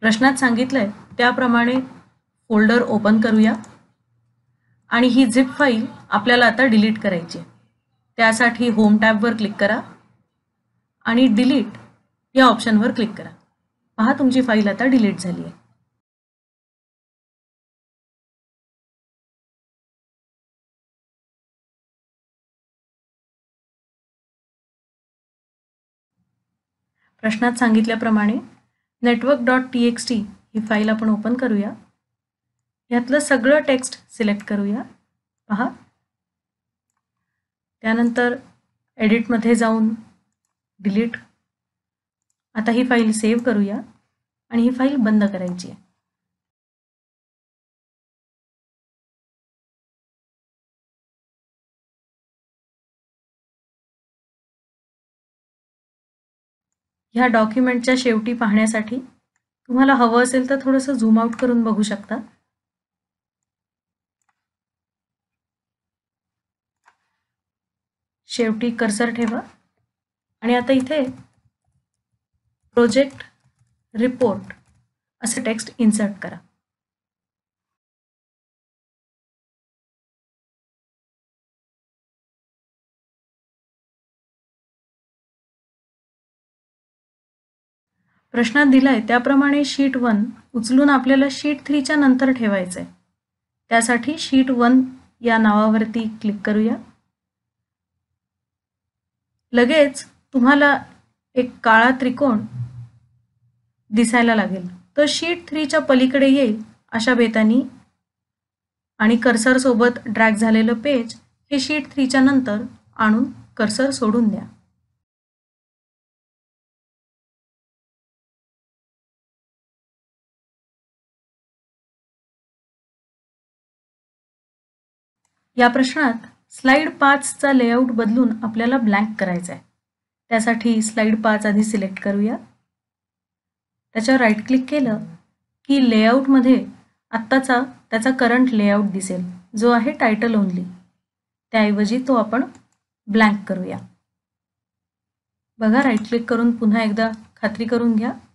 प्रश्नात सांगितलंय त्याप्रमाणे फोल्डर ओपन करूया आणि ही झिप फाईल आपल्याला आता डिलीट करायची आहे. त्यासाठी होम टॅबवर क्लिक करा आणि डिलीट या ऑप्शनवर क्लिक करा. पहा तुमची फाईल आता डिलीट झाली आहे. प्रश्नात सांगितल्याप्रमाणे network.txt ही फाईल आपण ओपन करूया. यातलं सगळं टेक्स्ट सिलेक्ट करूया. पहा, त्यानंतर एडिटमध्ये जाऊन डिलीट. आता ही फाईल सेव्ह करूया आणि ही फाईल बंद करायची आहे. ह्या डॉक्युमेंटच्या शेवटी पाहण्यासाठी तुम्हाला हवं असेल तर थोडंसं झूम आउट करून बघू शकता. शेवटी कर्सर ठेवा आणि आता इथे प्रोजेक्ट रिपोर्ट असे टेक्स्ट इन्सर्ट करा. प्रश्नात दिलाय त्याप्रमाणे शीट 1 उचलून आपल्याला शीट 3च्या नंतर ठेवायचं आहे. त्यासाठी शीट 1 या नावावरती क्लिक करूया. लगेच तुम्हाला एक काळा त्रिकोण दिसायला लागेल. तो शीट 3च्या पलीकडे येईल अशा बेतानी आणि कर्सर सोबत ड्रॅग झालेलं पेज हे शीट 3च्या नंतर आणून कर्सर सोडून द्या. या प्रश्नात स्लाइड 5चा लेआउट बदलून आपल्याला ब्लँक करायचा आहे. त्यासाठी स्लाइड 5 आधी सिलेक्ट करूया. त्याच्यावर राईट क्लिक केलं की लेआउटमध्ये आत्ताचा त्याचा करंट लेआउट दिसेल, जो आहे टायटल ओनली. त्याऐवजी तो आपण ब्लँक करूया. बघा, राईट क्लिक करून पुन्हा एकदा खात्री करून घ्या